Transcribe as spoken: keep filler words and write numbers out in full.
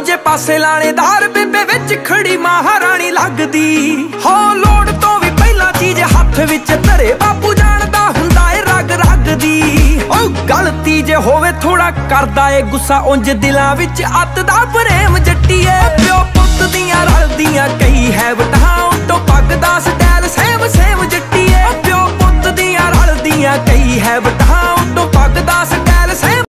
दूजे पासे लाणेदार बेबे विच खड़ी महारानी लगदी। हो लोड़ तो भी पहला चीज हथ विच धरे बापू जानदा हुंदा ए रग रग दी। ओ गलती जे होवे थोड़ा करदा ए गुस्सा उंज दिलां विच अत दा प्रेम जट्टीए। प्यो पुत्त दियां रलदियां कई है वटां